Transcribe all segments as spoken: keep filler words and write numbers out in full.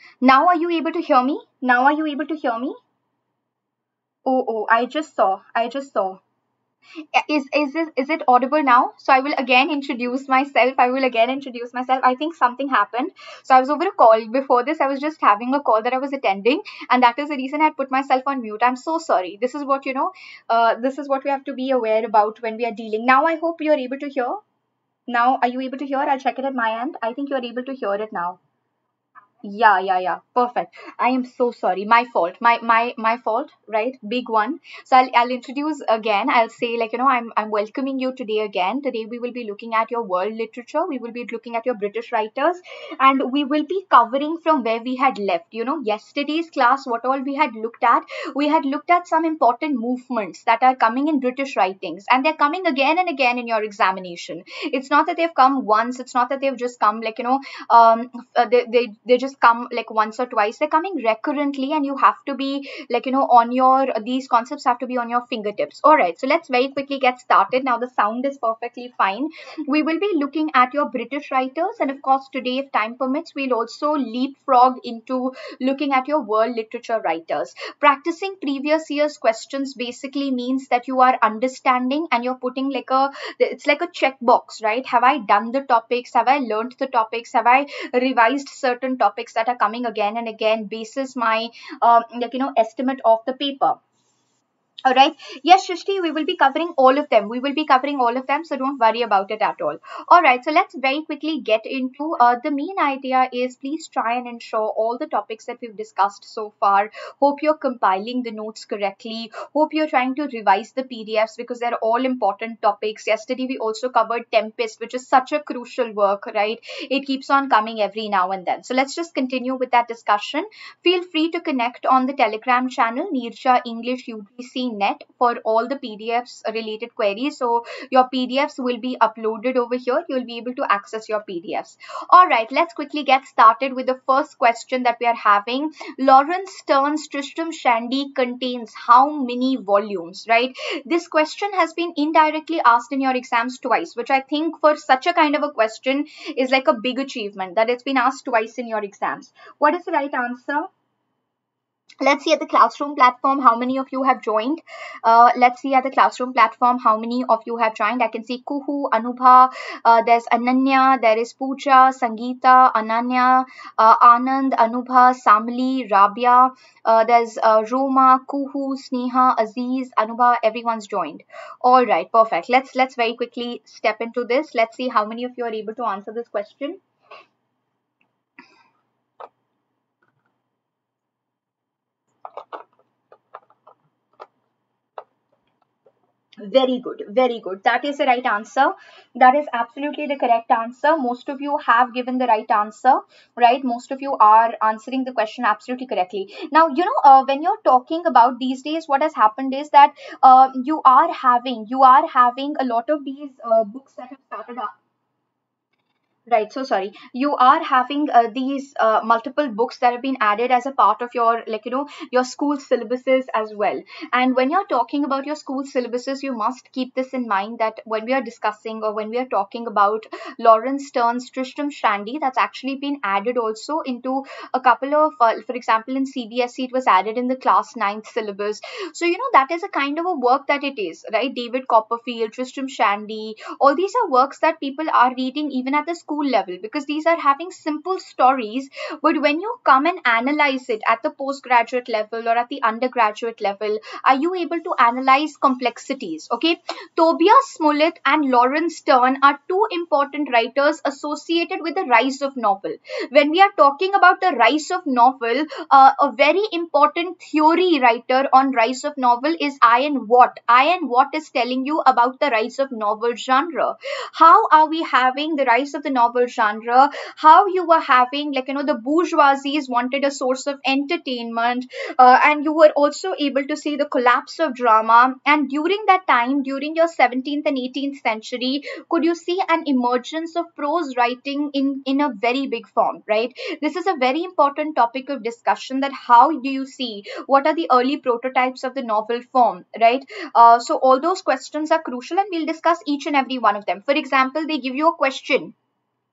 Now are you able to hear me? Now are you able to hear me? Oh, oh, I just saw. I just saw. Is is this is it audible now? So I will again introduce myself. I will again introduce myself. I think something happened. So I was over a call. Before this, I was just having a call that I was attending, and that is the reason I had put myself on mute. I'm so sorry. This is what you know. Uh, this is what we have to be aware about when we are dealing. Now I hope you are able to hear. Now are you able to hear? I'll check it at my end. I think you are able to hear it now. Yeah, yeah, yeah. Perfect. I am so sorry. My fault. My my my fault, right? Big one. So I'll I'll introduce again. I'll say, like, you know, I'm I'm welcoming you today again. Today we will be looking at your world literature. We will be looking at your British writers, and we will be covering from where we had left. You know, yesterday's class, what all we had looked at, we had looked at some important movements that are coming in British writings, and they're coming again and again in your examination. It's not that they've come once. It's not that they've just come, like, you know, um uh, they, they they just come like once or twice. They're coming recurrently, and you have to be, like, you know, on your, these concepts have to be on your fingertips. All right, so let's very quickly get started. Now the sound is perfectly fine. We will be looking at your British writers, and of course today, if time permits, we'll also leapfrog into looking at your world literature writers. Practicing previous year's questions basically means that you are understanding, and you're putting like a, it's like a checkbox, right? Have I done the topics? Have I learned the topics? Have I revised certain topics that are coming again and again basis my um, like, you know, estimate of the paper? All right. Yes, Shrishti, we will be covering all of them. We will be covering all of them, so don't worry about it at all. All right. So let's very quickly get into uh, the main idea is, please try and ensure all the topics that we've discussed so far. Hope you're compiling the notes correctly. Hope you're trying to revise the P D Fs, because they're all important topics. Yesterday, we also covered Tempest, which is such a crucial work, right? It keeps on coming every now and then. So let's just continue with that discussion. Feel free to connect on the Telegram channel, Neerja English U G C Net, for all the P D Fs related queries. So your P D Fs will be uploaded over here. You'll be able to access your P D Fs. All right, let's quickly get started with the first question that we are having. Lawrence Stern's Tristram Shandy contains how many volumes, right? This question has been indirectly asked in your exams twice, which I think for such a kind of a question is like a big achievement, that it's been asked twice in your exams. What is the right answer? Let's see at the classroom platform how many of you have joined. Uh, let's see at the classroom platform how many of you have joined. I can see Kuhu, Anubha, uh, there's Ananya, there is Pooja, Sangeeta, Ananya, uh, Anand, Anubha, Samli, Rabia, uh, there's uh, Roma, Kuhu, Sneha, Aziz, Anubha. Everyone's joined. All right, perfect. Let's let's very quickly step into this. Let's see how many of you are able to answer this question. Very good, very good. That is the right answer. That is absolutely the correct answer. Most of you have given the right answer, right? Most of you are answering the question absolutely correctly. Now, you know, uh, when you're talking about these days, what has happened is that uh, you are having, you are having a lot of these uh, books that have started up. Right, so sorry. You are having uh, these uh, multiple books that have been added as a part of your, like, you know, your school syllabuses as well. And when you're talking about your school syllabuses, you must keep this in mind, that when we are discussing or when we are talking about Lawrence Stern's Tristram Shandy, that's actually been added also into a couple of, uh, for example, in C B S E, it was added in the class ninth syllabus. So, you know, that is a kind of a work that it is, right? David Copperfield, Tristram Shandy, all these are works that people are reading even at the school level, because these are having simple stories. But when you come and analyze it at the postgraduate level or at the undergraduate level, are you able to analyze complexities? Okay, Tobias Smollett and Lawrence Stern are two important writers associated with the rise of novel. When we are talking about the rise of novel, uh, a very important theory writer on rise of novel is Ian Watt. Ian Watt is telling you about the rise of novel genre. How are we having the rise of the novel genre? How you were having, like, you know, the bourgeoisies wanted a source of entertainment, uh, and you were also able to see the collapse of drama. And during that time, during your seventeenth and eighteenth century, could you see an emergence of prose writing in in a very big form, right? This is a very important topic of discussion, that how do you see, what are the early prototypes of the novel form, right? Uh, so all those questions are crucial, and we'll discuss each and every one of them. For example, they give you a question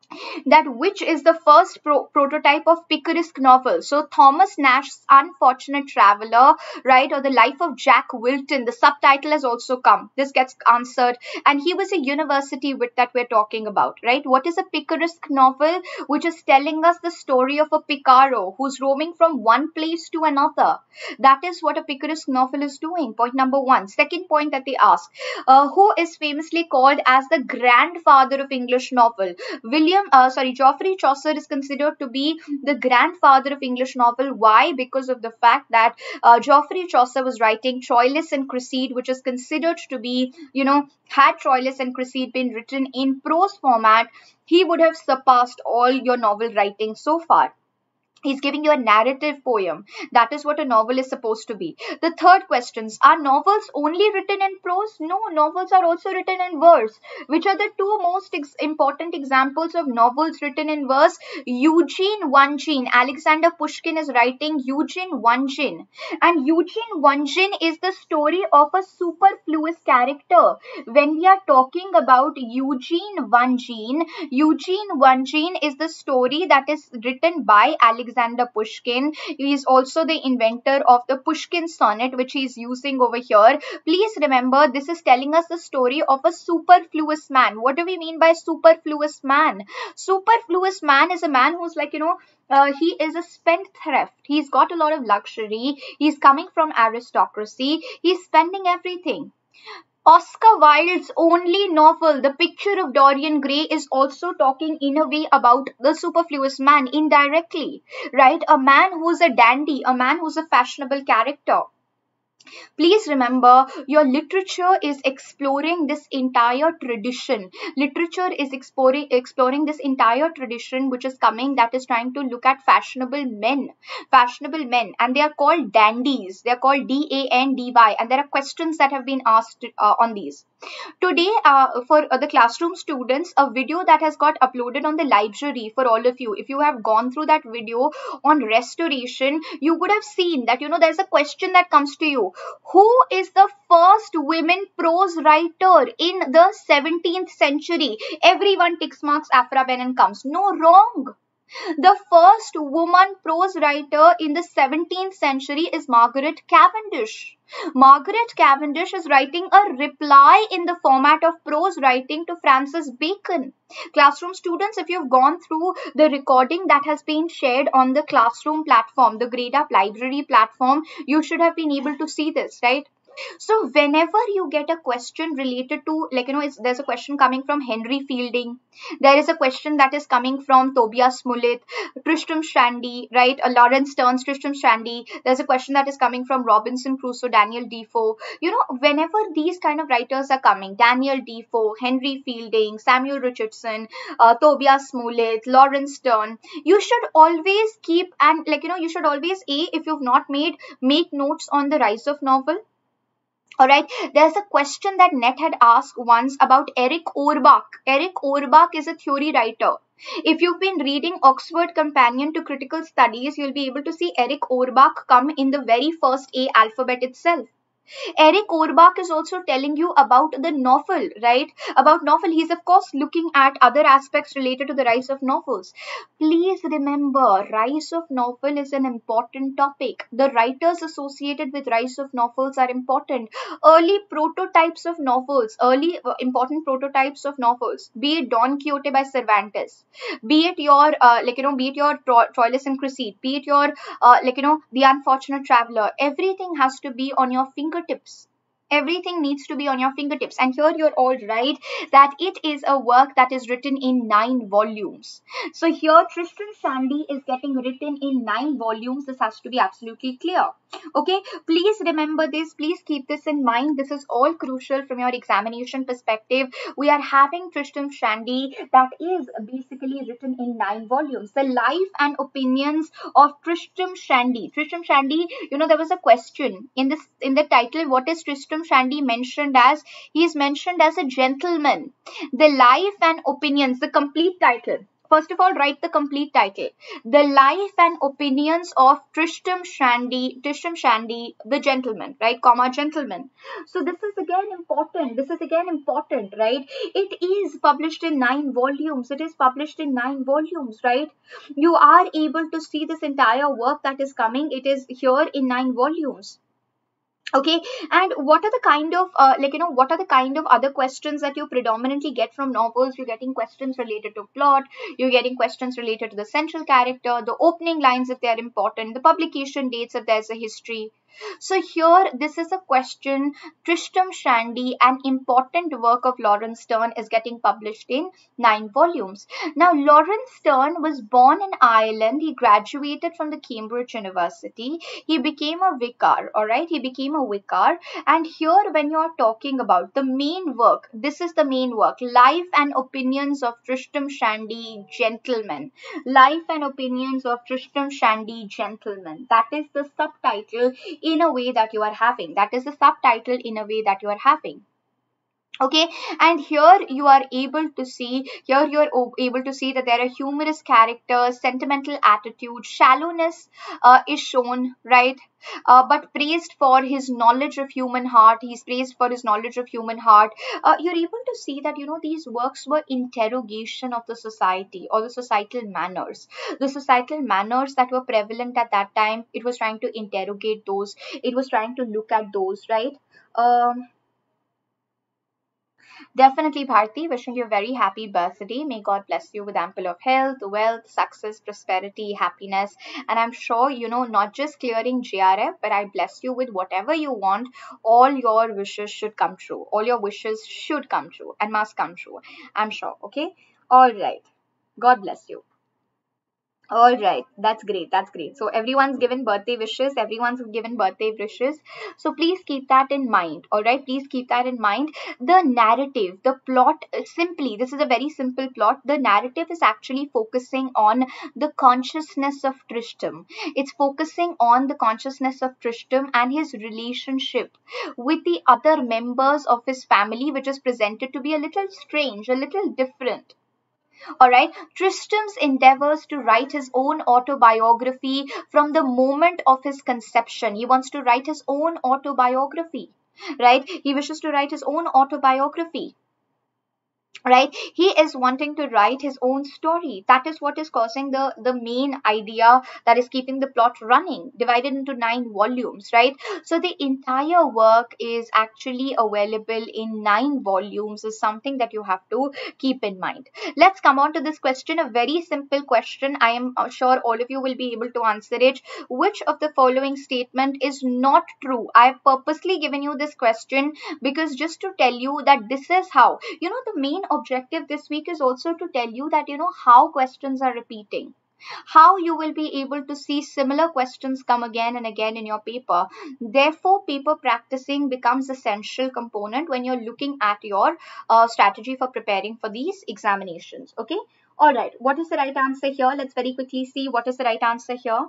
that which is the first pro- prototype of picaresque novel. So Thomas Nash's Unfortunate Traveler, right, or The Life of Jack Wilton, the subtitle has also come. This gets answered. And he was a university wit that we're talking about, right? What is a picaresque novel? Which is telling us the story of a picaro who's roaming from one place to another. That is what a picaresque novel is doing. Point number one. Second point that they ask, uh, who is famously called as the grandfather of English novel? William, uh, sorry, Geoffrey Chaucer is considered to be the grandfather of English novel. Why? Because of the fact that uh, Geoffrey Chaucer was writing Troilus and Cresside, which is considered to be, you know, had Troilus and Cresside been written in prose format, he would have surpassed all your novel writing so far. He's giving you a narrative poem. That is what a novel is supposed to be. The third questions, are novels only written in prose? No, novels are also written in verse. Which are the two most ex- important examples of novels written in verse? Eugene Onegin. Alexander Pushkin is writing Eugene Onegin. And Eugene Onegin is the story of a superfluous character. When we are talking about Eugene Onegin, Eugene Onegin is the story that is written by Alexander Alexander Pushkin. He is also the inventor of the Pushkin sonnet, which he is using over here. Please remember, this is telling us the story of a superfluous man. What do we mean by superfluous man? Superfluous man is a man who's like, you know, uh, he is a spendthrift. He's got a lot of luxury. He's coming from aristocracy. He's spending everything. Oscar Wilde's only novel, The Picture of Dorian Gray, is also talking in a way about the superfluous man indirectly, right? A man who's a dandy, a man who's a fashionable character. Please remember, your literature is exploring this entire tradition. Literature is exploring, exploring this entire tradition which is coming, that is trying to look at fashionable men. Fashionable men. And they are called dandies. They are called D A N D Y. And there are questions that have been asked uh, on these. Today, uh, for uh, the classroom students, a video that has got uploaded on the library for all of you. If you have gone through that video on restoration, you would have seen that, you know, there's a question that comes to you. Who is the first women prose writer in the seventeenth century? Everyone ticks marks Aphra Behn comes. No, wrong. The first woman prose writer in the seventeenth century is Margaret Cavendish. Margaret Cavendish is writing a reply in the format of prose writing to Francis Bacon. Classroom students, if you've gone through the recording that has been shared on the classroom platform, the Grade Up Library platform, you should have been able to see this, right? So whenever you get a question related to, like, you know, it's, there's a question coming from Henry Fielding. There is a question that is coming from Tobias Smollett, Tristram Shandy, right? Uh, Lawrence Stearns, Tristram Shandy. There's a question that is coming from Robinson Crusoe, Daniel Defoe. You know, whenever these kind of writers are coming, Daniel Defoe, Henry Fielding, Samuel Richardson, uh, Tobias Smollett, Lawrence Stern, you should always keep, and like, you know, you should always, A, if you've not made, make notes on the rise of novel. Alright, there's a question that Net had asked once about Eric Auerbach. Eric Auerbach is a theory writer. If you've been reading Oxford Companion to Critical Studies, you'll be able to see Eric Auerbach come in the very first A alphabet itself. Eric Auerbach is also telling you about the novel, right? About novel. He's of course looking at other aspects related to the rise of novels. Please remember, rise of novel is an important topic. The writers associated with rise of novels are important. Early prototypes of novels, early uh, important prototypes of novels, be it Don Quixote by Cervantes, be it your, uh, like, you know, be it your Tro- Troilus and Cresside, be it your, uh, like, you know, The Unfortunate Traveler, everything has to be on your fingertips. Everything needs to be on your fingertips. And here you're all right that it is a work that is written in nine volumes. So here Tristram Shandy is getting written in nine volumes. This has to be absolutely clear. Okay, please remember this. Please keep this in mind. This is all crucial from your examination perspective. We are having Tristram Shandy that is basically written in nine volumes. The life and opinions of Tristram Shandy. Tristram Shandy, you know, there was a question in this in the title. What is Tristram Shandy mentioned as? He is mentioned as a gentleman. The life and opinions, the complete title. First of all, write the complete title. The Life and Opinions of Tristram Shandy, Tristram Shandy, the Gentleman, right? Comma, gentleman. So this is again important. This is again important, right? It is published in nine volumes. It is published in nine volumes, right? You are able to see this entire work that is coming. It is here in nine volumes. Okay, and what are the kind of uh, like you know what are the kind of other questions that you predominantly get from novels? You're getting questions related to plot, you're getting questions related to the central character, the opening lines if they are important, the publication dates if there's a history. So here this is a question. Tristram Shandy, an important work of Lawrence Sterne, is getting published in nine volumes. Now Lawrence Sterne was born in Ireland. He graduated from the Cambridge University. He became a vicar. All right, he became a vicar. And here when you are talking about the main work, this is the main work, Life and Opinions of Tristram Shandy, Gentleman. Life and Opinions of Tristram Shandy, Gentleman. That is the subtitle in a way that you are having. That is the subtitle in a way that you are having. Okay, and here you are able to see, here you are able to see that there are humorous characters, sentimental attitude, shallowness uh, is shown, right? Uh, but praised for his knowledge of human heart. He's praised for his knowledge of human heart. Uh, you're able to see that, you know, these works were interrogation of the society or the societal manners. The societal manners that were prevalent at that time, it was trying to interrogate those. It was trying to look at those, right? Um, Definitely, Bharti, wishing you a very happy birthday. May God bless you with ample of health, wealth, success, prosperity, happiness. And I'm sure, you know, not just clearing J R F, but I bless you with whatever you want. All your wishes should come true. All your wishes should come true and must come true. I'm sure. Okay. All right. God bless you. All right, that's great. That's great. So everyone's given birthday wishes. Everyone's given birthday wishes. So please keep that in mind. All right, please keep that in mind. The narrative, the plot, uh, simply, this is a very simple plot. The narrative is actually focusing on the consciousness of Tristram. It's focusing on the consciousness of Tristram and his relationship with the other members of his family, which is presented to be a little strange, a little different. All right, Tristram's endeavors to write his own autobiography from the moment of his conception. He wants to write his own autobiography, right? He wishes to write his own autobiography, right? He is wanting to write his own story. That is what is causing the the main idea that is keeping the plot running, divided into nine volumes, right? So the entire work is actually available in nine volumes, is something that you have to keep in mind. Let's come on to this question, a very simple question. I am uh, sure all of you will be able to answer it. Which of the following statement is not true? I have purposely given you this question because just to tell you that this is how, you know, the main objective this week is also to tell you that, you know, how questions are repeating, how you will be able to see similar questions come again and again in your paper. Therefore, paper practicing becomes essential component when you're looking at your uh, strategy for preparing for these examinations. Okay, all right, what is the right answer here? Let's very quickly see what is the right answer here.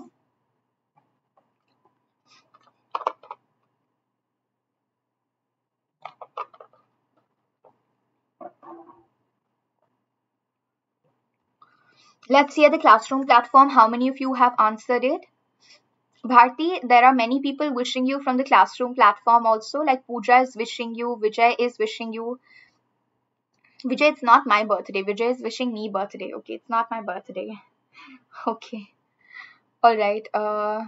Let's see at the classroom platform how many of you have answered it. Bharti, there are many people wishing you from the classroom platform also, like Pooja is wishing you, Vijay is wishing you. Vijay, it's not my birthday. Vijay is wishing me birthday. Okay, it's not my birthday. Okay. All right. Uh,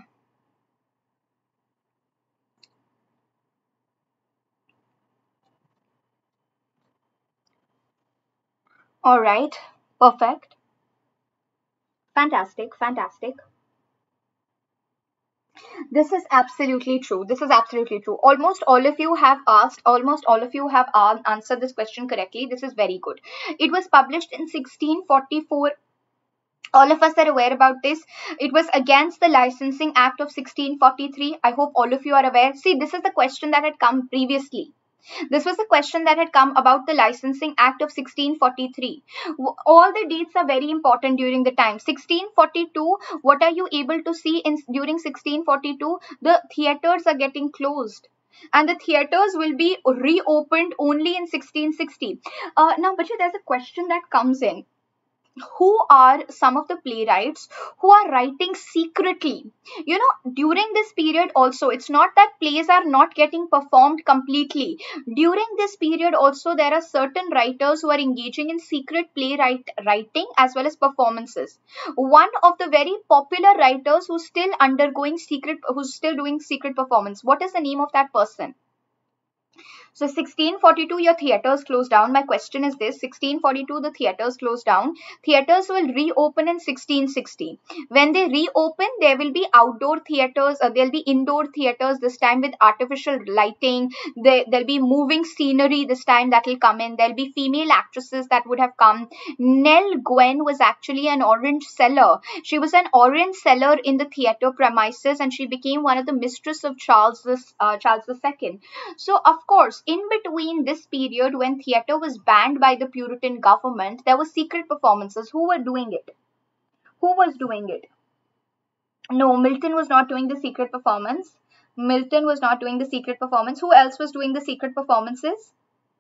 all right. Perfect. Fantastic. Fantastic. This is absolutely true. This is absolutely true. Almost all of you have asked, almost all of you have uh, answered this question correctly. This is very good. It was published in sixteen forty-four. All of us are aware about this. It was against the Licensing Act of sixteen forty-three. I hope all of you are aware. See, this is the question that had come previously. This was the question that had come about the Licensing Act of sixteen forty-three. All the dates are very important during the time. sixteen forty-two, what are you able to see in during sixteen forty-two? The theaters are getting closed. And the theaters will be reopened only in sixteen sixty. Uh, now, but there's a question that comes in. who are some of the playwrights who are writing secretly? You know, during this period also, it's not that plays are not getting performed completely. During this period also, there are certain writers who are engaging in secret playwright writing as well as performances. One of the very popular writers who's still undergoing secret, who's still doing secret performance, what is the name of that person? So sixteen forty-two, your theaters closed down. My question is this: sixteen forty-two, the theaters closed down. Theaters will reopen in sixteen sixty. When they reopen, there will be outdoor theaters. Uh, there'll be indoor theaters this time with artificial lighting. There, there'll be moving scenery this time that will come in. There'll be female actresses that would have come. Nell Gwen was actually an orange seller. She was an orange seller in the theater premises, and she became one of the mistress of Charles this uh, Charles the Second. So of course, in between this period when theatre was banned by the Puritan government, there were secret performances. Who were doing it? Who was doing it? No, Milton was not doing the secret performance. Milton was not doing the secret performance. Who else was doing the secret performances?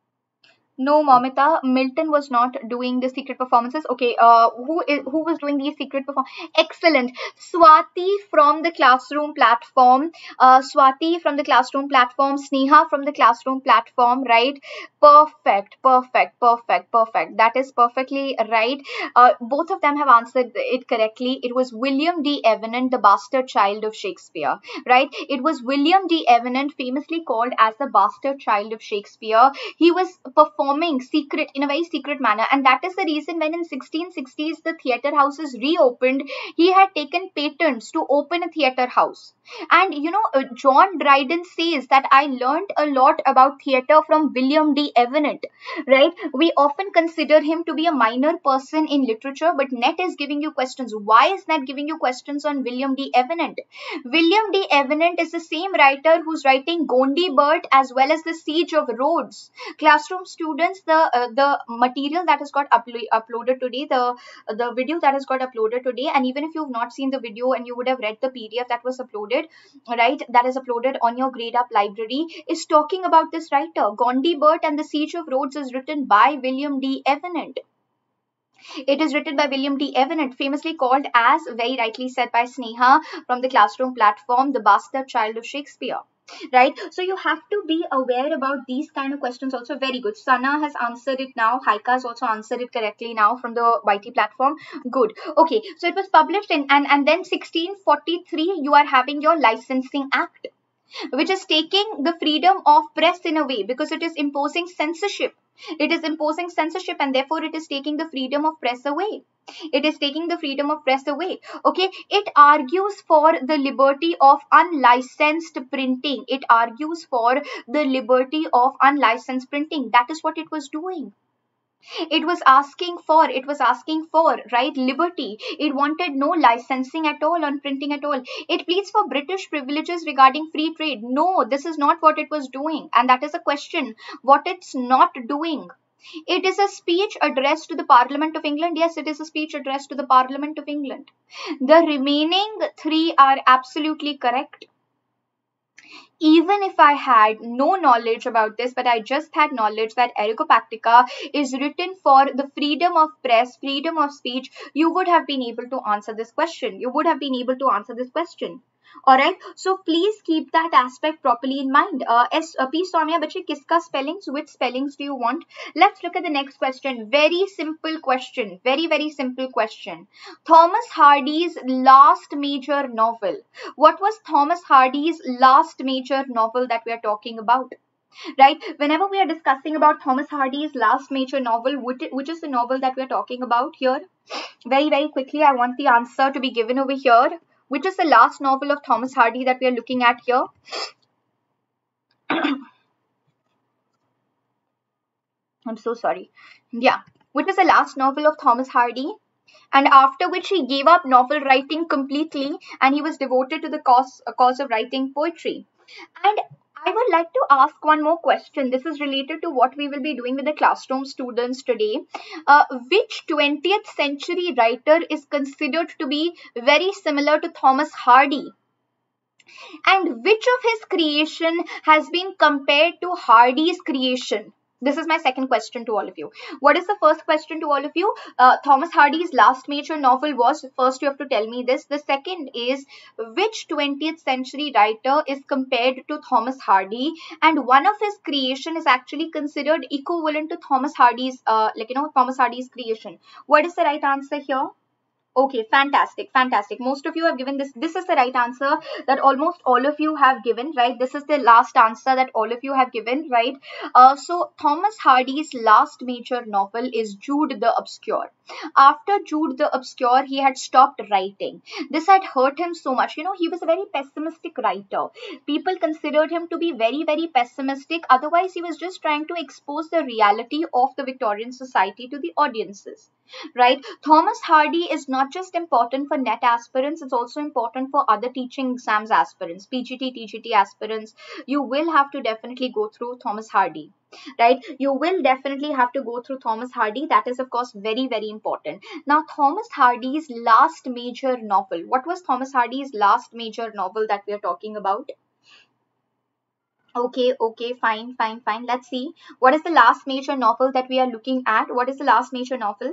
No, Momita, Milton was not doing the secret performances. Okay, uh, who is who was doing these secret perform? Excellent, Swati from the classroom platform. Uh, Swati from the classroom platform. Sneha from the classroom platform. Right? Perfect, perfect, perfect, perfect. That is perfectly right. Uh, both of them have answered it correctly. It was William D. Evenant, the bastard child of Shakespeare. Right? It was William D. Evenant, famously called as the bastard child of Shakespeare. He was performing secret in a very secret manner, and that is the reason when in sixteen sixties the theatre houses reopened, he had taken patents to open a theatre house. And you know, uh, John Dryden says that I learned a lot about theatre from William D. Evenant. Right? We often consider him to be a minor person in literature, but Net is giving you questions. Why is Net giving you questions on William D. Evenant? William D. Evenant is the same writer who's writing Gondibert as well as the Siege of Rhodes. Classroom students, the uh, the material that has got uplo uploaded today, the the video that has got uploaded today, and even if you've not seen the video and you would have read the P D F that was uploaded, right, that is uploaded on your Grade Up library, is talking about this writer. Gondibert and the Siege of Rhodes is written by William D. Evenant. It is written by William D. Evenant, famously called, as very rightly said by Sneha from the classroom platform, the bastard child of Shakespeare. Right? So you have to be aware about these kind of questions also. Very good. Sana has answered it now. Haika has also answered it correctly now from the Y T platform. Good. Okay. So it was published in, and, and then sixteen forty-three, you are having your Licensing Act, which is taking the freedom of press in a way, because it is imposing censorship. It is imposing censorship, and therefore it is taking the freedom of press away. It is taking the freedom of press away. Okay. It argues for the liberty of unlicensed printing. It argues for the liberty of unlicensed printing. That is what it was doing. It was asking for, it was asking for, right, liberty. It wanted no licensing at all on printing at all. It pleads for British privileges regarding free trade. No, this is not what it was doing. And that is a question, what it's not doing. It is a speech addressed to the Parliament of England. Yes, it is a speech addressed to the Parliament of England. The remaining three are absolutely correct. Even if I had no knowledge about this, but I just had knowledge that Ergopactica is written for the freedom of press, freedom of speech, you would have been able to answer this question. You would have been able to answer this question. Alright, so please keep that aspect properly in mind. Uh, S, uh, P. Soumya, bache, kiska spellings? Which spellings do you want? Let's look at the next question. Very simple question. Very, very simple question. Thomas Hardy's last major novel. What was Thomas Hardy's last major novel that we are talking about? Right? Whenever we are discussing about Thomas Hardy's last major novel, which, which is the novel that we are talking about here? Very, very quickly, I want the answer to be given over here. Which is the last novel of Thomas Hardy that we are looking at here? I'm so sorry. Yeah. Which is the last novel of Thomas Hardy? And after which he gave up novel writing completely, and he was devoted to the cause, cause of writing poetry. And I would like to ask one more question. This is related to what we will be doing with the classroom students today. Uh, which twentieth century writer is considered to be very similar to Thomas Hardy? And which of his creation has been compared to Hardy's creation? This is my second question to all of you. What is the first question to all of you? Uh, Thomas Hardy's last major novel was, first you have to tell me this. The second is, which twentieth century writer is compared to Thomas Hardy, and one of his creation is actually considered equivalent to Thomas Hardy's, uh, like, you know, Thomas Hardy's creation. What is the right answer here? Okay, fantastic, fantastic. Most of you have given this. This is the right answer that almost all of you have given, right? This is the last answer that all of you have given, right? Uh, so Thomas Hardy's last major novel is Jude the Obscure. After Jude the Obscure, he had stopped writing. This had hurt him so much. You know, he was a very pessimistic writer. People considered him to be very, very pessimistic. Otherwise, he was just trying to expose the reality of the Victorian society to the audiences, right? Thomas Hardy is not just important for net aspirants, it's also important for other teaching exams aspirants, P G T, T G T aspirants. You will have to definitely go through Thomas Hardy, right? You will definitely have to go through Thomas Hardy. That is, of course, very, very important. Now, Thomas Hardy's last major novel. What was Thomas Hardy's last major novel that we are talking about? Okay, okay, fine, fine, fine. Let's see. What is the last major novel that we are looking at? What is the last major novel?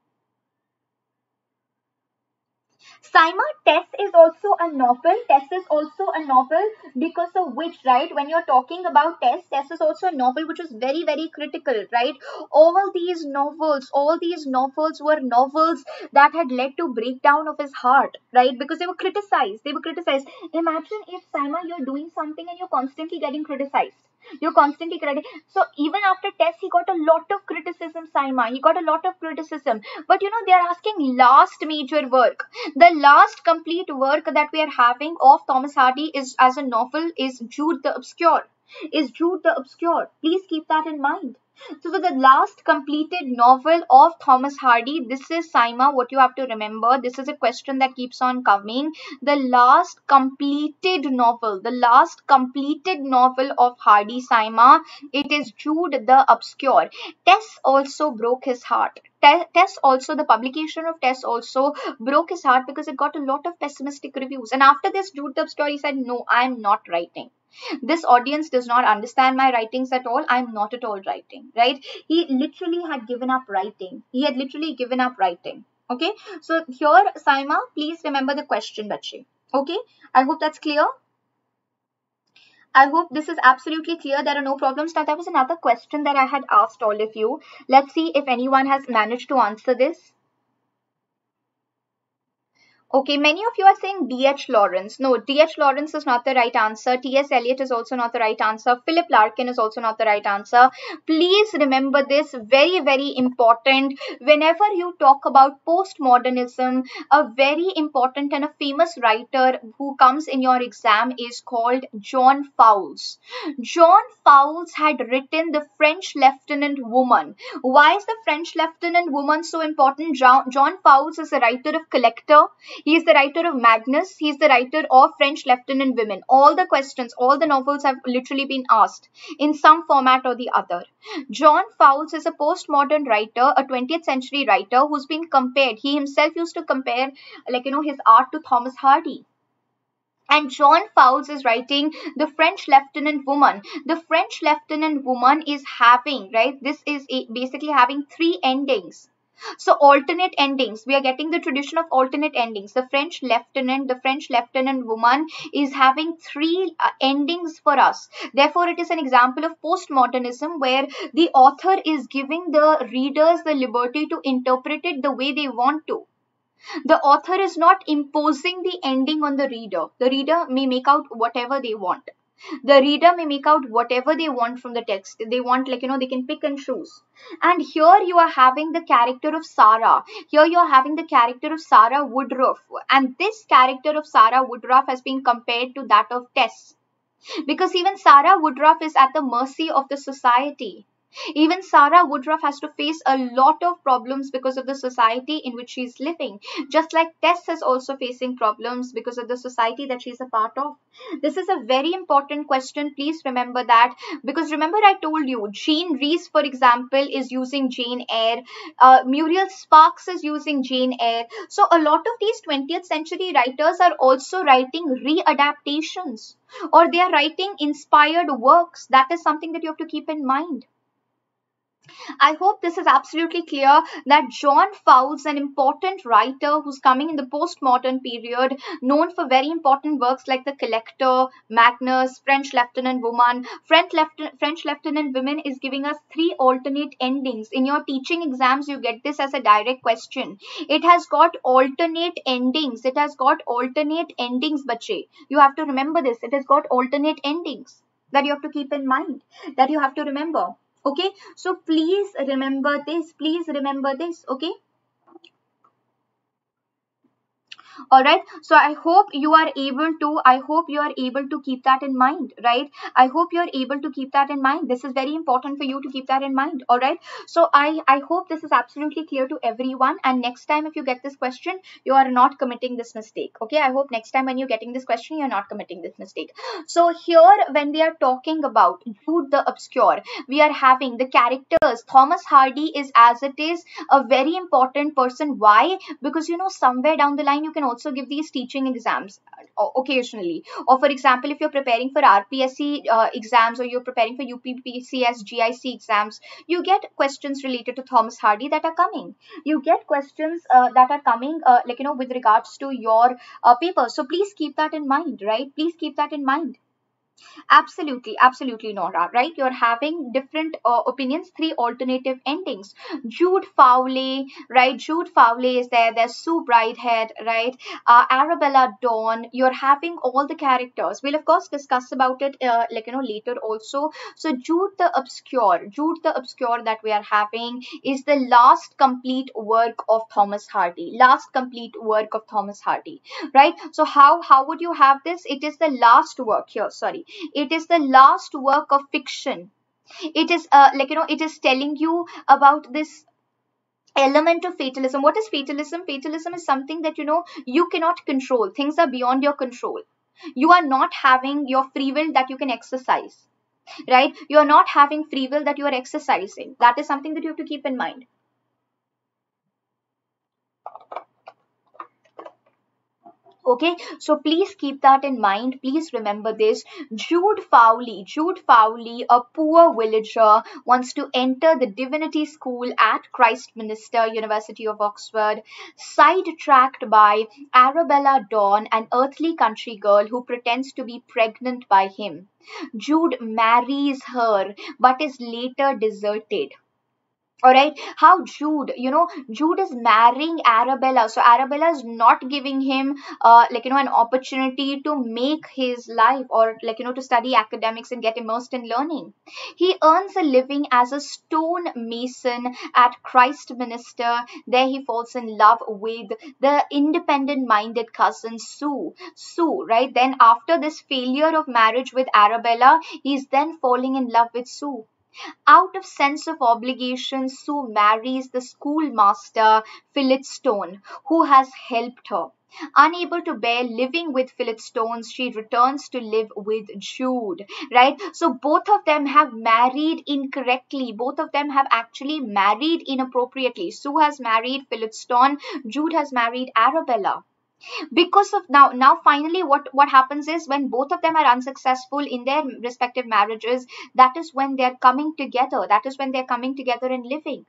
Saima, Tess is also a novel. Tess is also a novel because of which, right? When you're talking about Tess, Tess is also a novel which is very, very critical, right? All these novels, all these novels were novels that had led to breakdown of his heart, right? Because they were criticized. They were criticized. Imagine if, Saima, you're doing something and you're constantly getting criticized. You're constantly critical. So even after Tess, he got a lot of criticism, Saima. He got a lot of criticism. But you know, they are asking last major work. The last complete work that we are having of Thomas Hardy is as a novel is Jude the Obscure. Is Jude the Obscure. Please keep that in mind. So, so the last completed novel of Thomas Hardy, this is, Saima, what you have to remember. This is a question that keeps on coming. The last completed novel, the last completed novel of Hardy, Saima, it is Jude the Obscure. Tess also broke his heart. Tess also, the publication of Tess also broke his heart because it got a lot of pessimistic reviews. And after this, Jude the Obscure, he said, no, I'm not writing. This audience does not understand my writings at all. I'm not at all writing, right? He literally had given up writing. He had literally given up writing. Okay. So here, Saima, please remember the question, Bache. Okay. I hope that's clear. I hope this is absolutely clear. There are no problems. Now, there was another question that I had asked all of you. Let's see if anyone has managed to answer this. Okay, many of you are saying D H Lawrence. No, D H Lawrence is not the right answer. T S Eliot is also not the right answer. Philip Larkin is also not the right answer. Please remember this, very, very important. Whenever you talk about postmodernism, a very important and a famous writer who comes in your exam is called John Fowles. John Fowles had written The French Lieutenant Woman. Why is The French Lieutenant Woman so important? John Fowles is a writer of Collector. He is the writer of Magnus. He is the writer of French Lieutenant Women. All the questions, all the novels have literally been asked in some format or the other. John Fowles is a postmodern writer, a twentieth century writer who's been compared. He himself used to compare, like, you know, his art to Thomas Hardy. And John Fowles is writing The French Lieutenant Woman. The French Lieutenant Woman is having, right, this is a, basically having three endings. So alternate endings, we are getting the tradition of alternate endings. The French lieutenant, the French lieutenant woman is having three uh, endings for us. Therefore, it is an example of postmodernism where the author is giving the readers the liberty to interpret it the way they want to. The author is not imposing the ending on the reader. The reader may make out whatever they want. The reader may make out whatever they want from the text. They want, like, you know, they can pick and choose. And here you are having the character of Sarah. Here you are having the character of Sarah Woodruff. And this character of Sarah Woodruff has been compared to that of Tess. Because even Sarah Woodruff is at the mercy of the society. Even Sarah Woodruff has to face a lot of problems because of the society in which she's living. Just like Tess is also facing problems because of the society that she's a part of. This is a very important question. Please remember that. Because remember I told you, Jean Rhys, for example, is using Jane Eyre. Uh, Muriel Sparks is using Jane Eyre. So a lot of these twentieth century writers are also writing readaptations. Or they are writing inspired works. That is something that you have to keep in mind. I hope this is absolutely clear that John Fowles, an important writer who's coming in the postmodern period, known for very important works like The Collector, Magnus, French Lieutenant Woman. French, Lieutenant, French Lieutenant Women is giving us three alternate endings. In your teaching exams, you get this as a direct question. It has got alternate endings. It has got alternate endings, bache. You have to remember this. It has got alternate endings that you have to keep in mind, that you have to remember. Okay, so please remember this, please remember this. Okay, all right, so I hope you are able to i hope you are able to keep that in mind, right? I hope you are able to keep that in mind. This is very important for you to keep that in mind. All right, so i i hope this is absolutely clear to everyone, and next time if you get this question, you are not committing this mistake. Okay, I hope next time when you're getting this question, you're not committing this mistake. So here, when we are talking about Jude the Obscure, we are having the characters. Thomas Hardy is, as it is, a very important person. Why? Because you know, somewhere down the line you can also give these teaching exams uh, occasionally, or for example, if you're preparing for R P S C uh, exams, or you're preparing for U P P C S G I C exams, you get questions related to Thomas Hardy that are coming. You get questions uh, that are coming uh, like you know, with regards to your uh, paper. So please keep that in mind, right? Please keep that in mind. Absolutely, absolutely, Nora, right? You're having different uh, opinions, three alternative endings. Jude Fowley, right? Jude Fowley is there. There's Sue Bridehead, right? Uh, Arabella Dawn. You're having all the characters. We'll, of course, discuss about it, uh, like, you know, later also. So, Jude the Obscure, Jude the Obscure that we are having is the last complete work of Thomas Hardy. Last complete work of Thomas Hardy, right? So, how, how would you have this? It is the last work here, sorry. It is the last work of fiction. It is uh, like you know, it is telling you about this element of fatalism. What is fatalism? Fatalism is something that you know, you cannot control. Things are beyond your control. You are not having your free will that you can exercise, right? You are not having free will that you are exercising. That is something that you have to keep in mind. Okay, so please keep that in mind. Please remember this. Jude Fowley, Jude Fowley, a poor villager, wants to enter the divinity school at Christminster, University of Oxford, sidetracked by Arabella Dawn, an earthly country girl who pretends to be pregnant by him. Jude marries her but is later deserted. All right, how Jude, you know, Jude is marrying Arabella, so Arabella is not giving him uh, like you know, an opportunity to make his life, or like you know, to study academics and get immersed in learning. He earns a living as a stone mason at Christminster. There he falls in love with the independent minded cousin Sue. Sue, right? Then after this failure of marriage with Arabella, he's then falling in love with Sue. Out of sense of obligation, Sue marries the schoolmaster, Philipstone, who has helped her. Unable to bear living with Philipstone, she returns to live with Jude, right? So both of them have married incorrectly. Both of them have actually married inappropriately. Sue has married Philipstone. Jude has married Arabella. Because of now now finally, what what happens is, when both of them are unsuccessful in their respective marriages, that is when they're coming together, that is when they're coming together and living,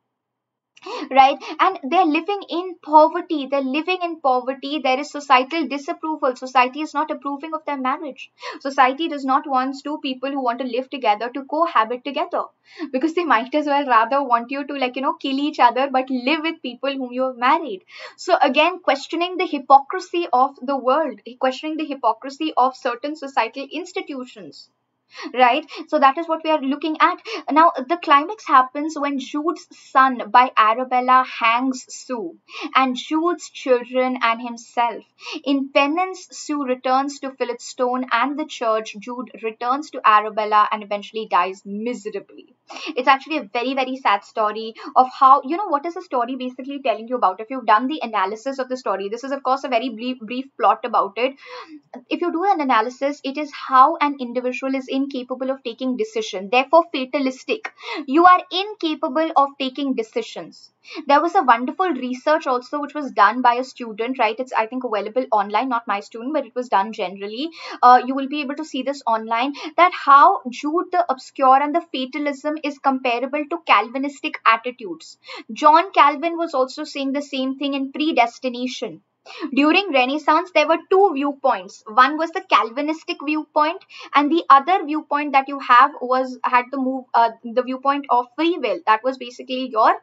right? And they're living in poverty, they're living in poverty. There is societal disapproval. Society is not approving of their marriage. Society does not want two people who want to live together to cohabit together, because they might as well rather want you to, like you know, kill each other but live with people whom you have married. So again, questioning the hypocrisy of the world, questioning the hypocrisy of certain societal institutions, right? So that is what we are looking at. Now the climax happens when Jude's son by Arabella hangs Sue and Jude's children and himself. In penance, Sue returns to Philipstone and the church. Jude returns to Arabella and eventually dies miserably. It's actually a very very sad story of how, you know, what is the story basically telling you about. If you've done the analysis of the story, this is of course a very brief, brief plot about it. If you do an analysis, it is how an individual is incapable of taking decision, therefore fatalistic. You are incapable of taking decisions. There was a wonderful research also which was done by a student, right? It's, I think, available online, not my student, but it was done generally. Uh, you will be able to see this online, that how Jude the Obscure and the fatalism is comparable to Calvinistic attitudes. John Calvin was also saying the same thing in Predestination. During Renaissance, there were two viewpoints. One was the Calvinistic viewpoint, and the other viewpoint that you have was had the move uh, the viewpoint of free will. That was basically your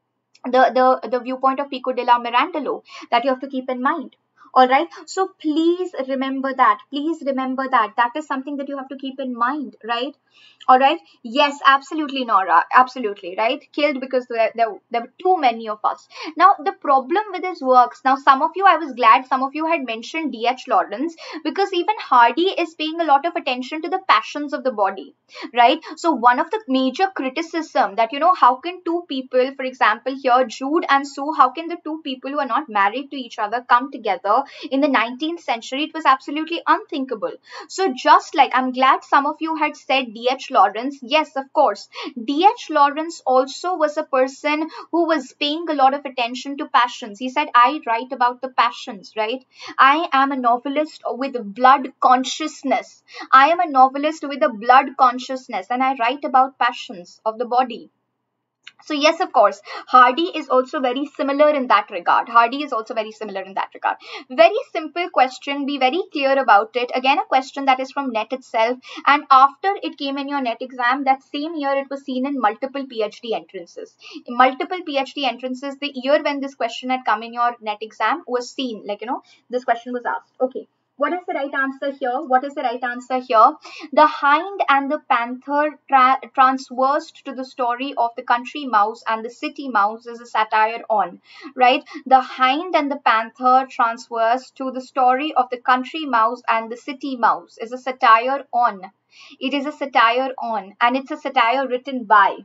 the the the viewpoint of Pico della Mirandola that you have to keep in mind. All right, so please remember that. Please remember that. That is something that you have to keep in mind, right? All right. Yes, absolutely, Nora. Absolutely, right? Killed because there, there, there were too many of us. Now, the problem with his works, now, some of you, I was glad some of you had mentioned D H Lawrence, because even Hardy is paying a lot of attention to the passions of the body, right? So, one of the major criticism that, you know, how can two people, for example, here, Jude and Sue, how can the two people who are not married to each other come together in the nineteenth century? It was absolutely unthinkable. So, just like, I'm glad some of you had said D H Lawrence. Yes, of course. D H Lawrence also was a person who was paying a lot of attention to passions. He said, I write about the passions, right? I am a novelist with blood consciousness. I am a novelist with a blood consciousness, and I write about passions of the body. So yes, of course, Hardy is also very similar in that regard. Hardy is also very similar in that regard. Very simple question. Be very clear about it. Again, a question that is from NET itself. And after it came in your NET exam, that same year it was seen in multiple PhD entrances. In multiple PhD entrances, the year when this question had come in your NET exam was seen. Like, you know, this question was asked. Okay. What is the right answer here? What is the right answer here? The Hind and the Panther tra transversed to the story of the country mouse and the city mouse is a satire on, right? The Hind and the Panther transversed to the story of the country mouse and the city mouse is a satire on. It is a satire on, and it's a satire written by.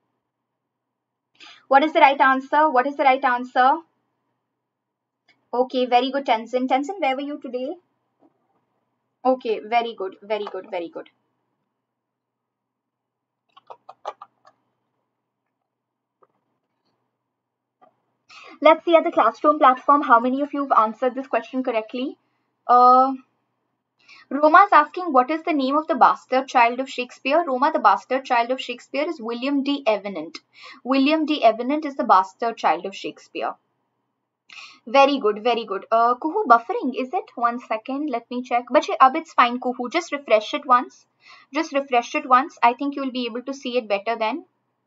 What is the right answer? What is the right answer? Okay, very good, Tenzin. Tenzin, where were you today? Okay, very good, very good, very good. Let's see at the Classroom platform how many of you have answered this question correctly. Uh, Roma's asking, what is the name of the bastard child of Shakespeare? Roma, the bastard child of Shakespeare is William D. Evenant. William D. Evenant is the bastard child of Shakespeare. Very good, very good. Uh, Kuhu buffering, is it? One second, let me check. But ab it's fine, Kuhu. Just refresh it once. Just refresh it once. I think you will be able to see it better then.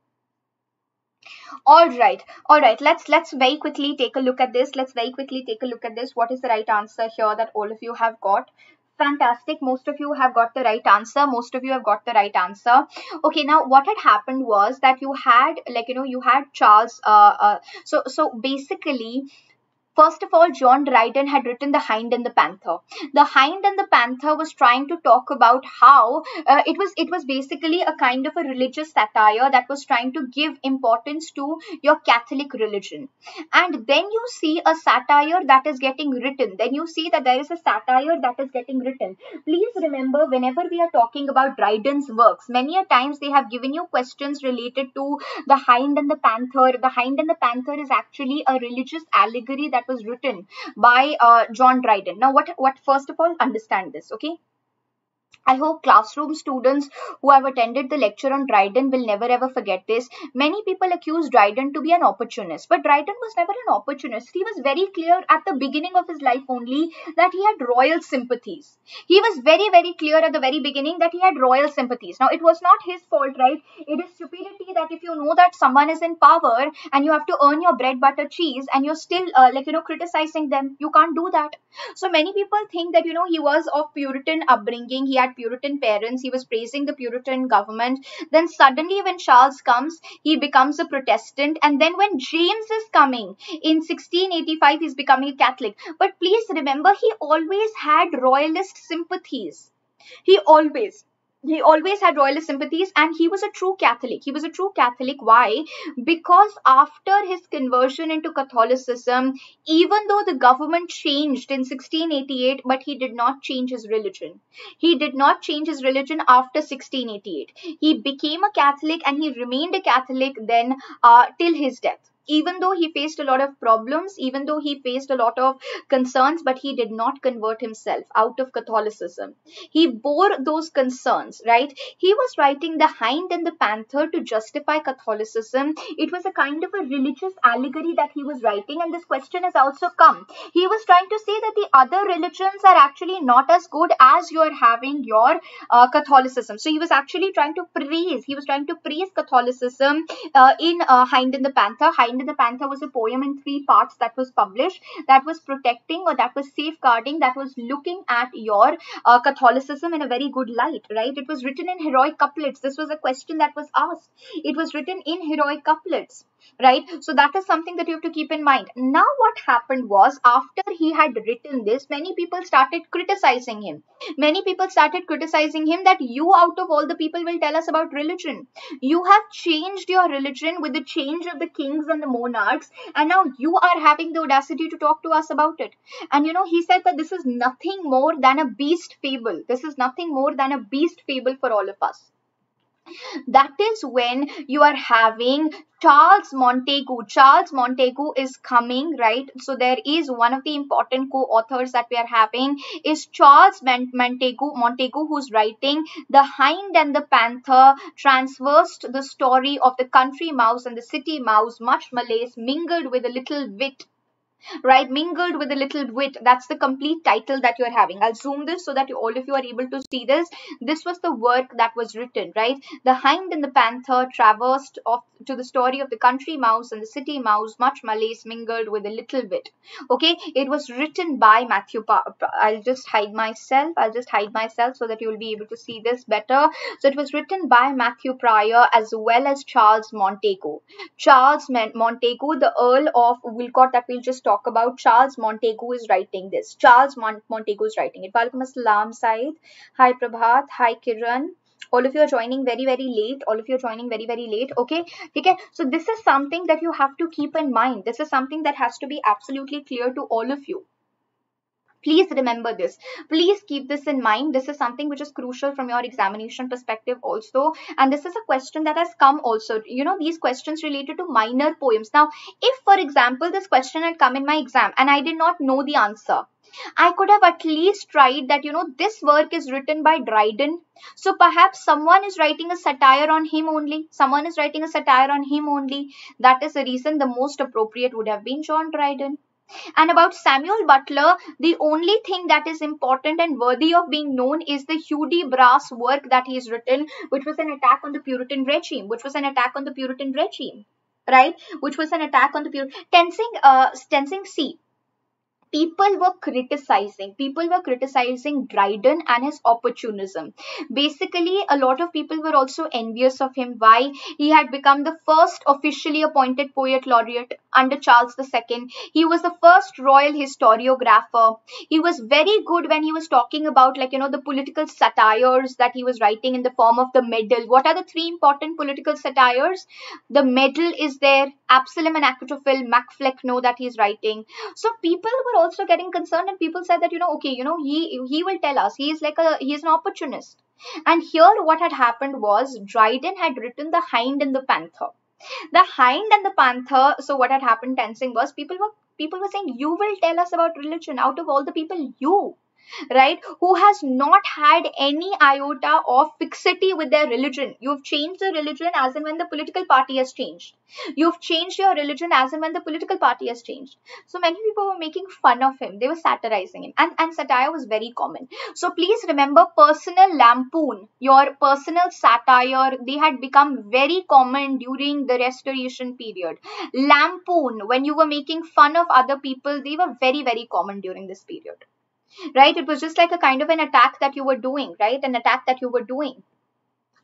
All right, all right. Let's let's very quickly take a look at this. Let's very quickly take a look at this. What is the right answer here that all of you have got? Fantastic. Most of you have got the right answer. Most of you have got the right answer. Okay, now what had happened was that you had, like, you know, you had Charles. Uh, uh, so so basically, first of all, John Dryden had written The Hind and the Panther. The Hind and the Panther was trying to talk about how uh, it was it was basically a kind of a religious satire that was trying to give importance to your Catholic religion. And then you see a satire that is getting written. Then you see that there is a satire that is getting written. Please remember, whenever we are talking about Dryden's works, many a times they have given you questions related to The Hind and the Panther. The Hind and the Panther is actually a religious allegory that was written by uh, John Dryden. Now, what, what first of all, understand this, okay? I hope classroom students who have attended the lecture on Dryden will never ever forget this. Many people accuse Dryden to be an opportunist, but Dryden was never an opportunist. He was very clear at the beginning of his life only that he had royal sympathies. He was very, very clear at the very beginning that he had royal sympathies. Now, it was not his fault, right? It is stupidity that if you know that someone is in power and you have to earn your bread, butter, cheese, and you're still, uh, like, you know, criticizing them, you can't do that. So many people think that, you know, he was of Puritan upbringing. He had Puritan parents. He was praising the Puritan government. Then suddenly when Charles comes, he becomes a Protestant. And then when James is coming in sixteen eighty-five, he's becoming a Catholic. But please remember, he always had royalist sympathies. He always. He always had royalist sympathies, and he was a true Catholic. He was a true Catholic. Why? Because after his conversion into Catholicism, even though the government changed in sixteen eighty-eight, but he did not change his religion. He did not change his religion after sixteen eighty-eight. He became a Catholic, and he remained a Catholic then uh, till his death. Even though he faced a lot of problems, even though he faced a lot of concerns, but he did not convert himself out of Catholicism. He bore those concerns, right? He was writing The Hind and the Panther to justify Catholicism. It was a kind of a religious allegory that he was writing, and this question has also come. He was trying to say that the other religions are actually not as good as you are having your uh, Catholicism. So he was actually trying to praise, he was trying to praise Catholicism uh, in uh, Hind and the Panther. Hind and the Panther was a poem in three parts that was published, that was protecting, or that was safeguarding, that was looking at your uh, Catholicism in a very good light, right? It was written in heroic couplets. This was a question that was asked. It was written in heroic couplets, right? So that is something that you have to keep in mind. Now, what happened was, after he had written this, many people started criticizing him. Many people started criticizing him that you, out of all the people, will tell us about religion. You have changed your religion with the change of the kings and the monarchs, and now you are having the audacity to talk to us about it. And you know, he said that this is nothing more than a beast fable. This is nothing more than a beast fable for all of us. That is when you are having Charles Montagu. Charles Montagu is coming, right? So there is one of the important co-authors that we are having is Charles Montagu, Montagu, who's writing The Hind and the Panther, transversed the story of the country mouse and the city mouse, much malaise mingled with a little wit, right? Mingled with a little wit. That's the complete title that you're having. I'll zoom this so that you, all of you are able to see this. This was the work that was written, right? The Hind and the Panther traversed off to the story of the country mouse and the city mouse, much malaise mingled with a little wit. Okay, it was written by Matthew. Pa I'll just hide myself. I'll just hide myself so that you will be able to see this better. So it was written by Matthew Prior as well as Charles Montagu. Charles Montagu, the Earl of Wilcot that we'll just talk about. Charles Montagu is writing this. Charles Mon Montagu is writing it. Walaikum assalam, Said. Hi, Prabhat. Hi, Kiran. All of you are joining very, very late. All of you are joining very, very late. Okay. Okay. So this is something that you have to keep in mind. This is something that has to be absolutely clear to all of you. Please remember this. Please keep this in mind. This is something which is crucial from your examination perspective also. And this is a question that has come also. You know, these questions related to minor poems. Now, if, for example, this question had come in my exam and I did not know the answer, I could have at least tried that, you know, this work is written by Dryden. So perhaps someone is writing a satire on him only. Someone is writing a satire on him only. That is the reason the most appropriate would have been John Dryden. And about Samuel Butler, the only thing that is important and worthy of being known is the Hudibras work that he has written, which was an attack on the Puritan regime, which was an attack on the Puritan regime, right? Which was an attack on the Puritan. Tenzing, uh, Tenzing C. People were criticizing, people were criticizing Dryden and his opportunism. Basically, a lot of people were also envious of him. Why? He had become the first officially appointed poet laureate under Charles the Second. He was the first royal historiographer. He was very good when he was talking about, like, you know, the political satires that he was writing in the form of the Medal. What are the three important political satires? The Medal is there, Absalom and Achitophel, Macflecknoe that he's writing. So people were also getting concerned, and people said that, you know, okay, you know, he he will tell us. He is like a, he is an opportunist. And here what had happened was Dryden had written The Hind and the Panther. The Hind and the Panther. So what had happened, Tenzing, was people were people were saying, you will tell us about religion. Out of all the people, you, right, who has not had any iota of fixity with their religion. You've changed the religion as and when the political party has changed. You've changed your religion as and when the political party has changed. So many people were making fun of him. They were satirizing him. And, and satire was very common. So please remember, personal lampoon, your personal satire, they had become very common during the Restoration period. Lampoon, when you were making fun of other people, they were very, very common during this period. Right? It was just like a kind of an attack that you were doing, right? An attack that you were doing.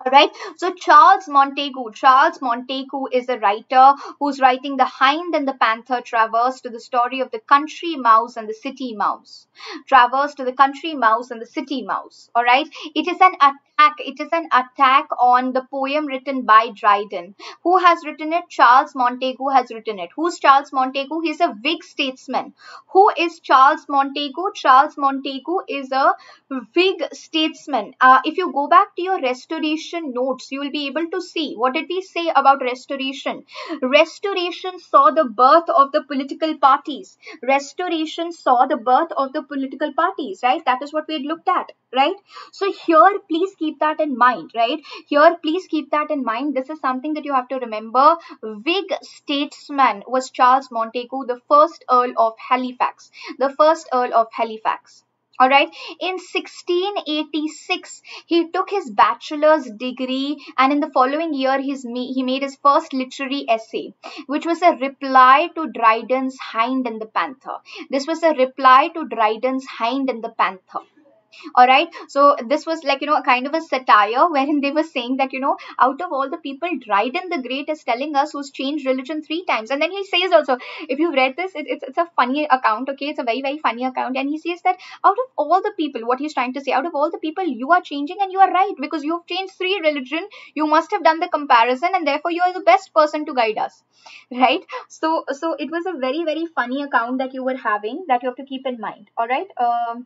All right. So Charles Montagu, Charles Montagu is a writer who's writing The Hind and the Panther Traverse to the story of the country mouse and the city mouse. Traverse to the country mouse and the city mouse. All right. It is an attack. It is an attack on the poem written by Dryden. Who has written it? Charles Montagu has written it. Who's Charles Montagu? He's a Whig statesman. Who is Charles Montagu? Charles Montagu is a Whig statesman. Uh, if you go back to your restoration notes, you will be able to see what did we say about restoration. Restoration saw the birth of the political parties. Restoration saw the birth of the political parties, right? That is what we had looked at, right? So here, please keep that in mind, right? Here, please keep that in mind. This is something that you have to remember. Whig statesman was Charles Montagu, the first Earl of Halifax. The first Earl of Halifax. All right. In sixteen eighty-six, he took his bachelor's degree, and in the following year, he's he made his first literary essay, which was a reply to Dryden's Hind and the Panther. This was a reply to Dryden's Hind and the Panther. All right. So this was like, you know, a kind of a satire wherein they were saying that, you know, out of all the people, Dryden the Great is telling us who's changed religion three times. And then he says also, if you've read this, it, it's, it's a funny account. Okay. It's a very, very funny account. And he says that out of all the people, what he's trying to say, out of all the people, you are changing and you are right because you've changed three religion. You must have done the comparison and therefore you are the best person to guide us. Right. So, so it was a very, very funny account that you were having that you have to keep in mind. All right. Um,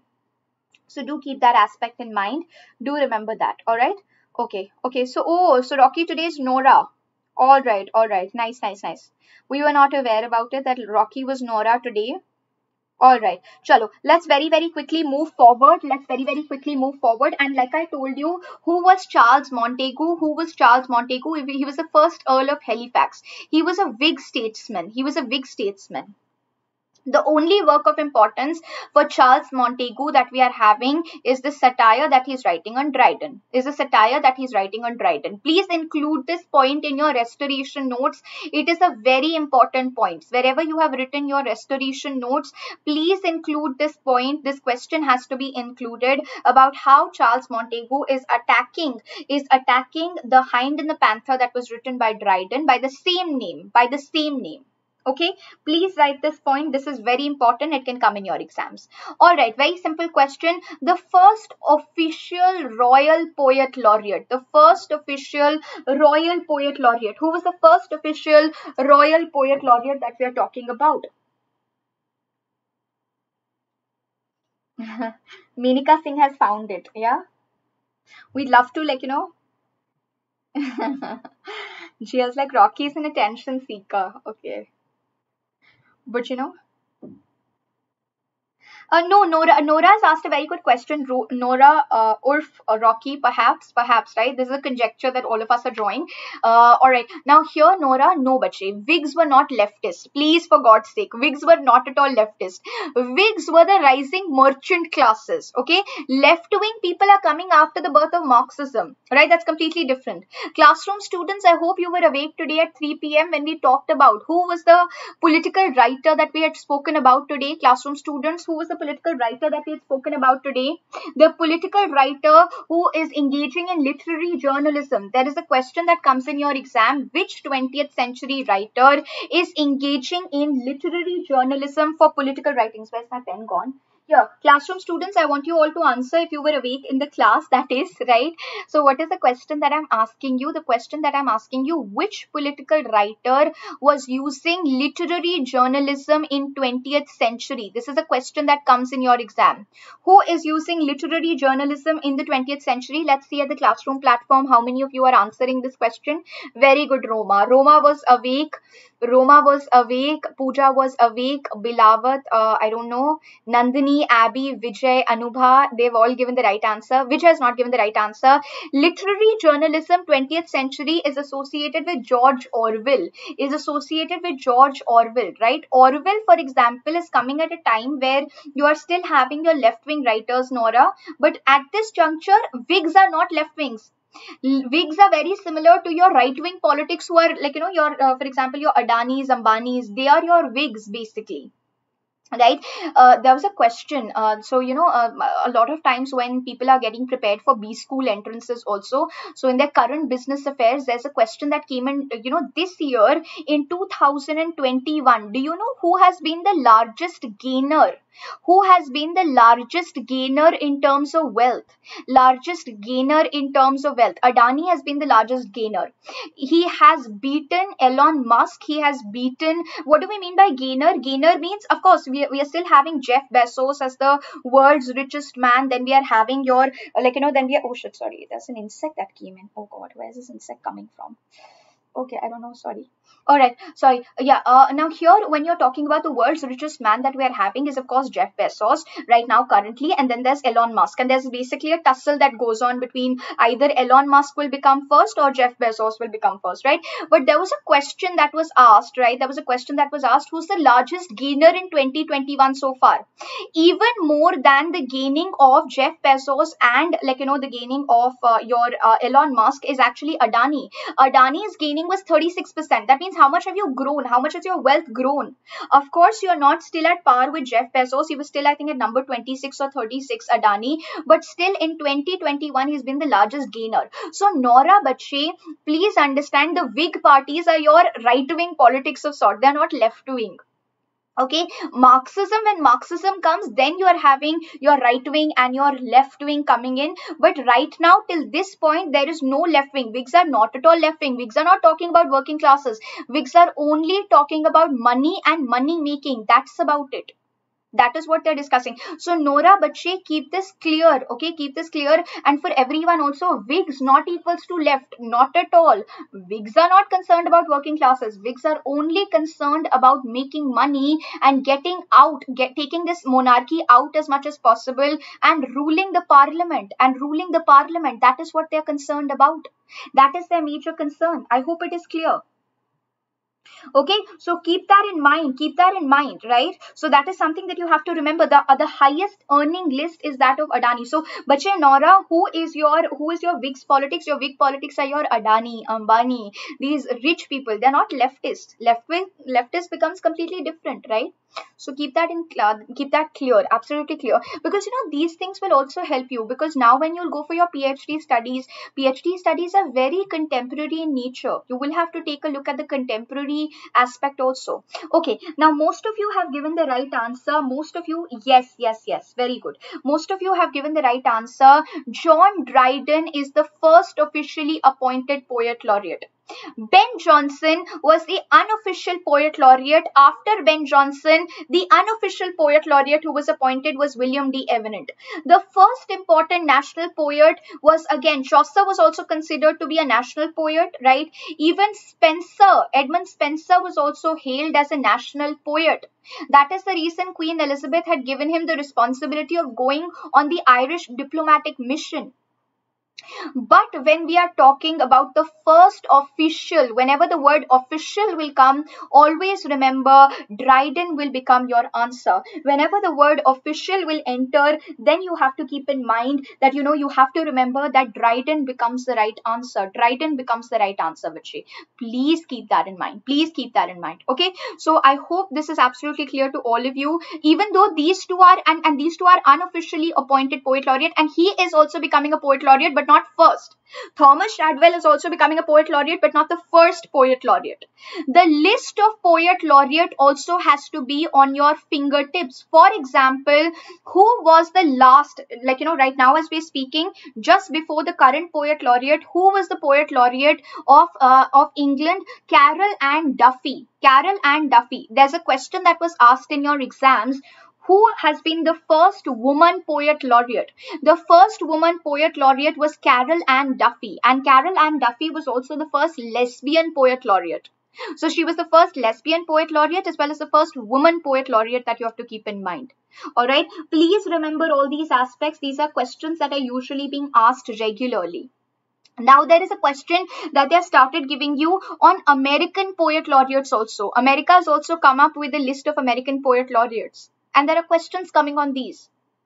So do keep that aspect in mind. Do remember that. All right. Okay. Okay. So, oh, so Rocky today is Nora. All right. All right. Nice, nice, nice. We were not aware about it that Rocky was Nora today. All right. Chalo. Let's very, very quickly move forward. Let's very, very quickly move forward. And like I told you, who was Charles Montagu? Who was Charles Montagu? He was the first Earl of Halifax. He was a Whig statesman. He was a Whig statesman. The only work of importance for Charles Montagu that we are having is the satire that he's writing on Dryden. Is a satire that he's writing on Dryden. Please include this point in your restoration notes. It is a very important point. Wherever you have written your restoration notes, please include this point. This question has to be included about how Charles Montagu is attacking, is attacking the Hind and the Panther that was written by Dryden by the same name, by the same name. Okay, please write this point. This is very important. It can come in your exams. All right, very simple question. The first official royal poet laureate. The first official royal poet laureate. Who was the first official royal poet laureate that we are talking about? Menika Singh has found it. Yeah. We'd love to, like, you know. She has like Rocky is an attention seeker. Okay. But you know, Uh, no, Nora. Nora has asked a very good question. Ro Nora, uh, Urf, uh, Rocky, perhaps, perhaps, right? This is a conjecture that all of us are drawing. Uh, all right. Now here, Nora, no, bache. Whigs were not leftist. Please, for God's sake, Whigs were not at all leftist. Whigs were the rising merchant classes. Okay, left-wing people are coming after the birth of Marxism. Right? That's completely different. Classroom students, I hope you were awake today at three P M when we talked about who was the political writer that we had spoken about today. Classroom students, who was the political writer that we had spoken about today? The political writer who is engaging in literary journalism. There is a question that comes in your exam. Which twentieth century writer is engaging in literary journalism for political writings? Where's my pen gone? Yeah, classroom students, I want you all to answer if you were awake in the class, that is, right? So what is the question that I'm asking you? The question that I'm asking you, which political writer was using literary journalism in twentieth century? This is a question that comes in your exam. Who is using literary journalism in the twentieth century? Let's see at the classroom platform how many of you are answering this question. Very good, Roma. Roma was awake. Roma was awake. Pooja was awake. Bilavat, uh, I don't know. Nandini, Abby, Vijay, Anubha, they've all given the right answer. Vijay has not given the right answer. Literary journalism, twentieth century, is associated with George Orwell. Is associated with George Orwell, right? Orwell, for example, is coming at a time where you are still having your left-wing writers, Nora. But at this juncture, Whigs are not left-wings. Whigs are very similar to your right-wing politics who are like, you know, your, uh, for example, your Adanis, Ambanis, they are your Whigs basically. right? Uh, there was a question, uh, so you know, uh, a lot of times when people are getting prepared for B school entrances also, so in their current business affairs, there's a question that came in, you know, this year in two thousand twenty-one. Do you know who has been the largest gainer, who has been the largest gainer in terms of wealth, largest gainer in terms of wealth? Adani has been the largest gainer. He has beaten Elon Musk. He has beaten, what do we mean by gainer? Gainer means, of course, we, we are still having Jeff Bezos as the world's richest man. Then we are having your, like, you know, then we are, oh shit, sorry, there's an insect that came in. Oh God, where is this insect coming from? Okay, I don't know, sorry. All right, sorry. Yeah, uh, now here, when you're talking about the world's richest man that we are having is, of course, Jeff Bezos right now, currently. And then there's Elon Musk. And there's basically a tussle that goes on between either Elon Musk will become first or Jeff Bezos will become first, right? But there was a question that was asked, right? There was a question that was asked, who's the largest gainer in twenty twenty-one so far? Even more than the gaining of Jeff Bezos and, like, you know, the gaining of uh, your uh, Elon Musk is actually Adani. Adani's gaining was thirty-six percent. That means how much have you grown? How much has your wealth grown? Of course, you're not still at par with Jeff Bezos. He was still, I think, at number twenty-six or thirty-six, Adani. But still, in twenty twenty-one, he's been the largest gainer. So, Nora Bache, please understand, the Whig parties are your right-wing politics of sort. They're not left-wing. Okay, Marxism, when Marxism comes, then you are having your right wing and your left wing coming in. But right now, till this point, there is no left wing. Whigs are not at all left wing. Whigs are not talking about working classes. Whigs are only talking about money and money making. That's about it. That is what they're discussing. So Nora Bache, keep this clear. Okay, keep this clear. And for everyone also, Whigs not equals to left. Not at all. Whigs are not concerned about working classes. Whigs are only concerned about making money and getting out, get taking this monarchy out as much as possible and ruling the parliament and ruling the parliament. That is what they're concerned about. That is their major concern. I hope it is clear. Okay, so keep that in mind, keep that in mind, right? So that is something that you have to remember. The uh, the highest earning list is that of Adani. So Bache, Nora, who is your who is your Whigs politics? Your Whig politics are your Adani, Ambani, these rich people. They're not leftist. Left wing leftist becomes completely different, right? So keep that in uh, keep that clear, absolutely clear, because you know these things will also help you, because now when you'll go for your PhD studies, PhD studies are very contemporary in nature. You will have to take a look at the contemporary aspect also. Okay, now most of you have given the right answer. Most of you, yes, yes, yes, very good. Most of you have given the right answer. John Dryden is the first officially appointed poet laureate. Ben Jonson was the unofficial poet laureate. After Ben Jonson, the unofficial poet laureate who was appointed was William D. Evenett. The first important national poet was, again, Chaucer was also considered to be a national poet, right? Even Spencer, Edmund Spencer was also hailed as a national poet. That is the reason Queen Elizabeth had given him the responsibility of going on the Irish diplomatic mission. But when we are talking about the first official, whenever the word official will come, always remember Dryden will become your answer. Whenever the word official will enter, then you have to keep in mind that, you know, you have to remember that Dryden becomes the right answer. Dryden becomes the right answer, Vichy. Please keep that in mind. Please keep that in mind. Okay. So I hope this is absolutely clear to all of you, even though these two are, and, and these two are unofficially appointed poet laureate, and he is also becoming a poet laureate, but not first. Thomas Shadwell is also becoming a poet laureate, but not the first poet laureate. The list of poet laureate also has to be on your fingertips. For example, who was the last, like, you know, right now as we're speaking, just before the current poet laureate, who was the poet laureate of, uh, of England? Carol Ann Duffy. Carol Ann Duffy. There's a question that was asked in your exams. Who has been the first woman poet laureate? The first woman poet laureate was Carol Ann Duffy, and Carol Ann Duffy was also the first lesbian poet laureate. So she was the first lesbian poet laureate as well as the first woman poet laureate that you have to keep in mind. All right, please remember all these aspects. These are questions that are usually being asked regularly. Now there is a question that they have started giving you on American poet laureates also. America has also come up with a list of American poet laureates. And there are questions coming on these.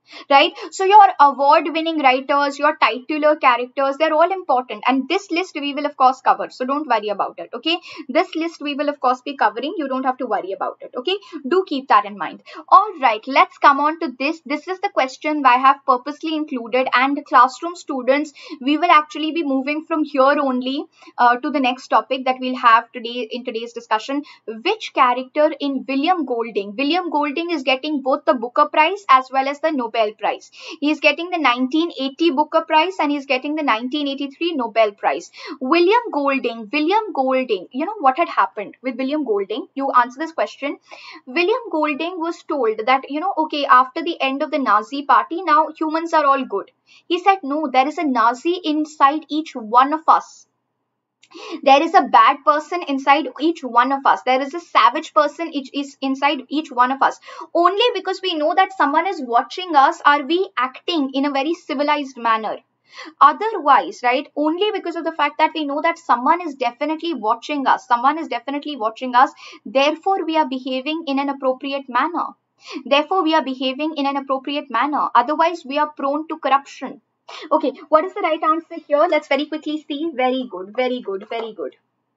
right? So your award winning writers, your titular characters, they're all important, and this list we will of course cover, so don't worry about it. Okay, this list we will of course be covering, you don't have to worry about it. Okay, do keep that in mind. All right, let's come on to this. This is the question I have purposely included, and classroom students, we will actually be moving from here only uh, to the next topic that we'll have today in today's discussion. Which character in William Golding, William Golding is getting both the Booker Prize as well as the Nobel Prize. He is getting the nineteen eighty Booker Prize and he's getting the nineteen eighty-three Nobel Prize. William Golding, William Golding, you know what had happened with William Golding? You answer this question. William Golding was told that, you know, okay, after the end of the Nazi party, now humans are all good. He said, no, there is a Nazi inside each one of us. There is a bad person inside each one of us. There is a savage person each is inside each one of us. Only because we know that someone is watching us are we acting in a very civilized manner. Otherwise, right, only because of the fact that we know that someone is definitely watching us, someone is definitely watching us, therefore we are behaving in an appropriate manner. Therefore, we are behaving in an appropriate manner. Otherwise, we are prone to corruption. Okay, what is the right answer here? Let's very quickly see. Very good, very good, very good.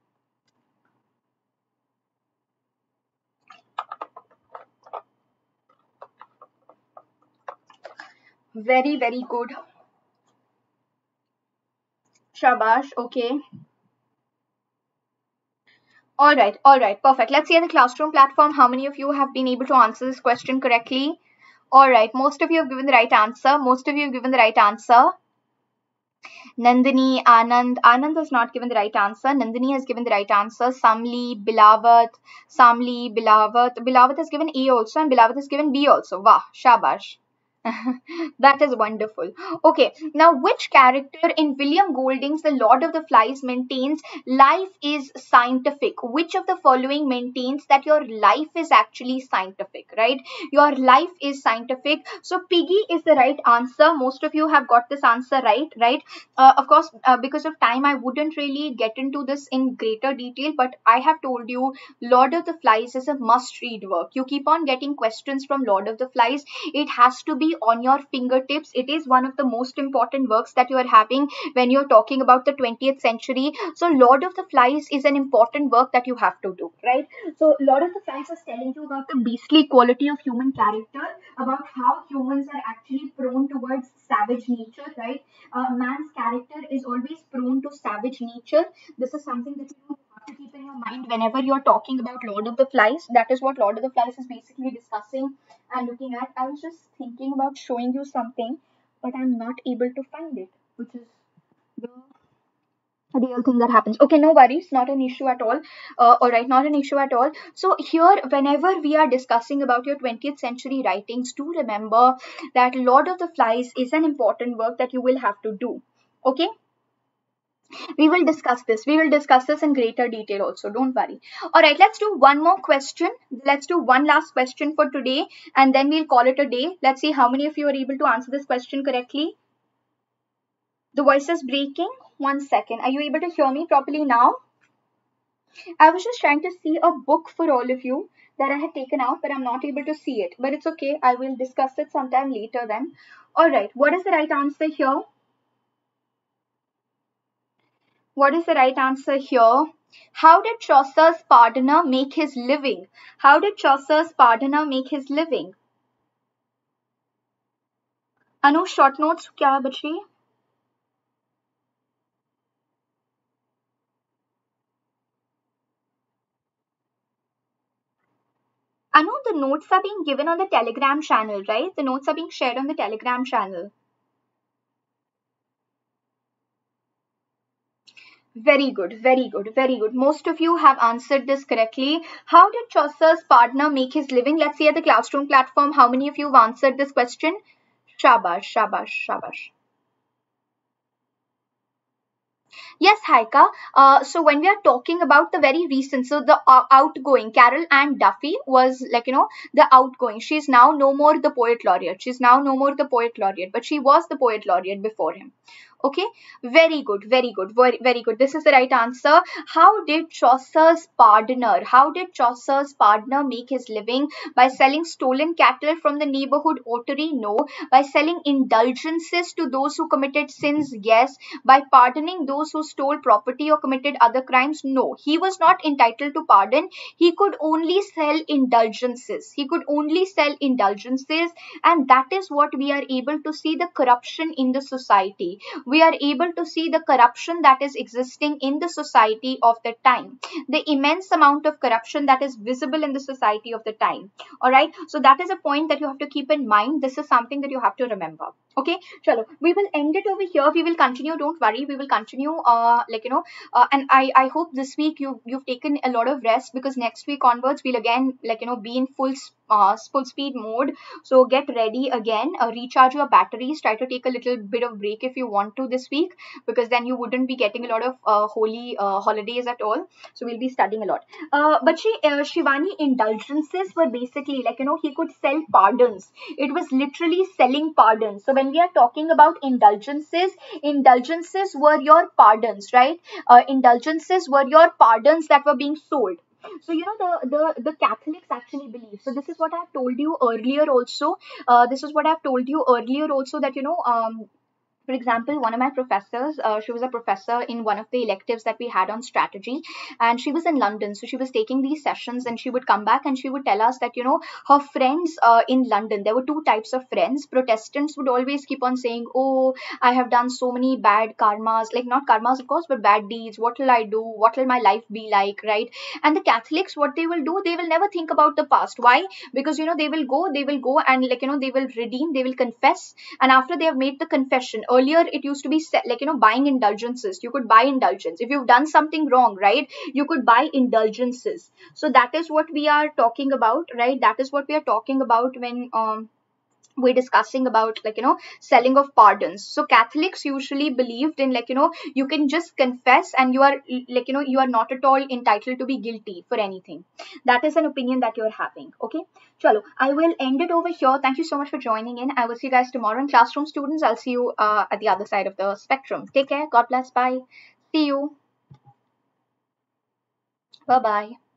Very, very good. Shabash, okay. All right, all right, perfect. Let's see at the classroom platform how many of you have been able to answer this question correctly. All right, most of you have given the right answer. Most of you have given the right answer. Nandini, Anand. Anand has not given the right answer. Nandini has given the right answer. Samli, Bilavat, Samli, Bilavat. Bilavat has given A also and Bilavat has given B also. Wow, shabash. That is wonderful. Okay, now which character in William Golding's The Lord of the Flies maintains life is scientific? Which of the following maintains that your life is actually scientific, right? Your life is scientific. So Piggy is the right answer. Most of you have got this answer right, right? Uh, of course, uh, because of time, I wouldn't really get into this in greater detail, but I have told you Lord of the Flies is a must read work. You keep on getting questions from Lord of the Flies. It has to be on your fingertips. It is one of the most important works that you are having when you're talking about the twentieth century. So Lord of the Flies is an important work that you have to do, right? So Lord of the Flies is telling you about the beastly quality of human character, about how humans are actually prone towards savage nature, right? Uh, man's character is always prone to savage nature. This is something that you have to keep in your mind whenever you're talking about Lord of the Flies. That is what Lord of the Flies is basically discussing and looking at. I was just thinking about showing you something, but I'm not able to find it, which is the real thing that happens. Okay, no worries, not an issue at all. Uh, all right, not an issue at all. So here, whenever we are discussing about your twentieth century writings, do remember that Lord of the Flies is an important work that you will have to do. Okay, we will discuss this. We will discuss this in greater detail also. Don't worry. All right, let's do one more question. Let's do one last question for today, and then we'll call it a day. Let's see how many of you are able to answer this question correctly. The voice is breaking. One second. Are you able to hear me properly now? I was just trying to see a book for all of you that I had taken out, but I'm not able to see it. But it's okay. I will discuss it sometime later then. All right. What is the right answer here? What is the right answer here? How did Chaucer's pardoner make his living? How did Chaucer's pardoner make his living? Anu, short notes क्या बची? Anu, the notes are being given on the Telegram channel, right? The notes are being shared on the Telegram channel. Very good, very good, very good. Most of you have answered this correctly. How did Chaucer's partner make his living? Let's see at the classroom platform how many of you have answered this question. Shabash, shabash, shabash. Yes, Haika. Uh, so when we are talking about the very recent, so the uh, outgoing Carol Ann Duffy was like, you know, the outgoing. She's now no more the poet laureate. She's now no more the poet laureate, but she was the poet laureate before him. Okay, very good, very good, very, very good. This is the right answer. How did Chaucer's pardoner, how did Chaucer's pardoner make his living? By selling stolen cattle from the neighborhood ottery? No. By selling indulgences to those who committed sins? Yes. By pardoning those who stole property or committed other crimes? No. He was not entitled to pardon. He could only sell indulgences. He could only sell indulgences, and that is what we are able to see the corruption in the society. We are able to see the corruption that is existing in the society of the time, the immense amount of corruption that is visible in the society of the time. All right, so that is a point that you have to keep in mind. This is something that you have to remember. Okay, chalo, we will end it over here. We will continue, don't worry, we will continue, uh like you know uh, and i i hope this week you you've taken a lot of rest, because next week onwards we'll again, like you know be in full uh, full speed mode. So get ready again, uh, recharge your batteries, try to take a little bit of break if you want to this week, because then you wouldn't be getting a lot of uh, holy uh, holidays at all. So we'll be studying a lot. Uh, but she, uh, Shivani, indulgences were basically, like you know he could sell pardons. It was literally selling pardons. So when we are talking about indulgences, indulgences were your pardons, right? Uh, indulgences were your pardons that were being sold. So you know the the the Catholics actually believe. So this is what I've told you earlier also. Uh, this is what I've told you earlier also, that you know um for example, one of my professors, uh, she was a professor in one of the electives that we had on strategy, and she was in London. So she was taking these sessions, and she would come back and she would tell us that, you know, her friends uh, in London, there were two types of friends. Protestants would always keep on saying, oh, I have done so many bad karmas, like not karmas, of course, but bad deeds. What will I do? What will my life be like? Right. And the Catholics, what they will do, they will never think about the past. Why? Because, you know, they will go, they will go and, like, you know, they will redeem, they will confess. And after they have made the confession, earlier it used to be set, like you know buying indulgences. You could buy indulgence if you've done something wrong, right? You could buy indulgences. So that is what we are talking about, right? That is what we are talking about when um we're discussing about, like you know selling of pardons. So Catholics usually believed in, like you know you can just confess and you are, like you know you are not at all entitled to be guilty for anything. That is an opinion that you're having. Okay, chalo, I will end it over here. Thank you so much for joining in. I will see you guys tomorrow in classroom. Students, I'll see you uh, at the other side of the spectrum. Take care, god bless, bye, see you, bye bye.